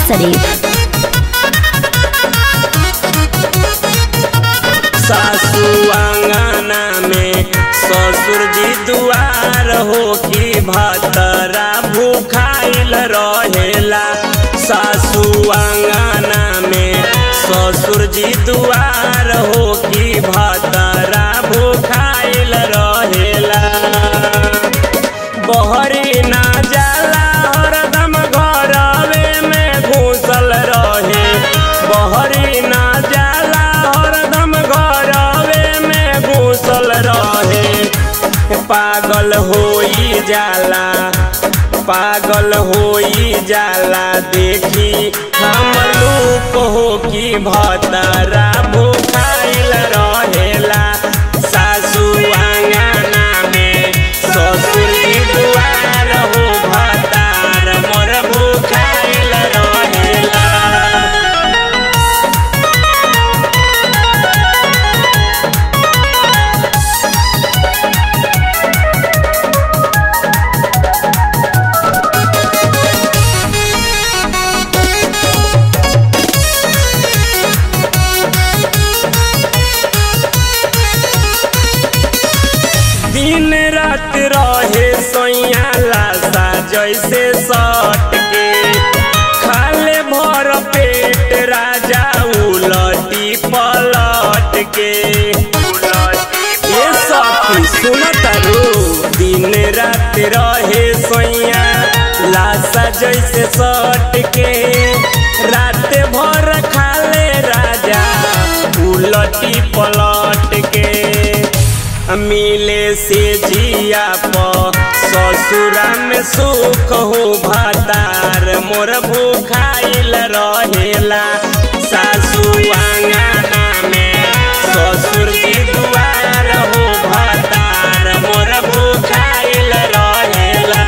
शरीफ। सासू आंगना में ससुर जी दुआर हो कि भतरा भूखाइल रहेला। सासू आंगना में ससुर जी दुआर हो कि भतरा भूखाइल रहेला। बहरी ना जाला हरदम घरवे में घुसल रहे। बहरी ना जाला हरदम घरवे में घुसल रहे। पागल होई जाला, पागल होई जाला देखी हमर रूप हो कि भतरा भूखाइल रहेला। सासू आंगना में ससुर जी दुआर हो भतार मोर भूखाइल रहेला। दिन रात रहे सोइया लाशा जैसे सट के। खाले भर पेट राजा उलटी पलट के। ये सखी सुनतारू दिन रात रहे सोइया लाशा जैसे सट के। रात भर खाले राजा उलटी पलट के। मिले से जिया प ससुरा में सुख हो भतार मोर भूखाइल रहेला। सासू आंगना में ससुर जी दुआर हो भतार मोर भूखाइल रहेला।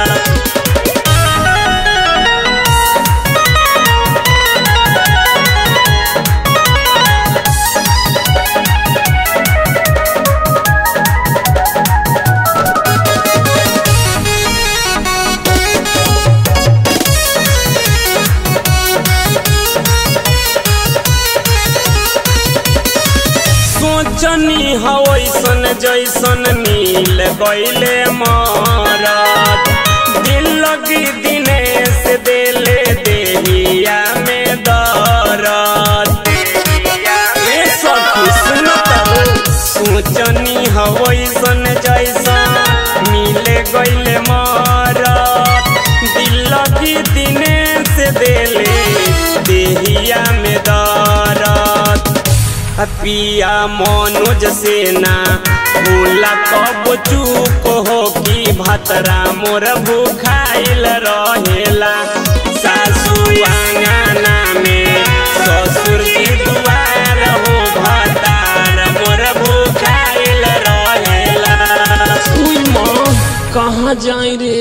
सोचनी हवैसन जैसन मिल गईले मरद। दिल लगी दिनेश देले देहिया में दरद। ये सखी सुनतारू सोचनी हवैसन जैसन मिल गईले मरद। दिल लगी दिनेश देले देहिया में दरद। पिया मनोज सेना भूला कब चूक हो कि भतरा मोर भूखाइल रहेला। सासू आंगना में ससुर जी दुआर हो भतार मोर भूखाइल रहेला। उई माँ कहाँ जाई रे।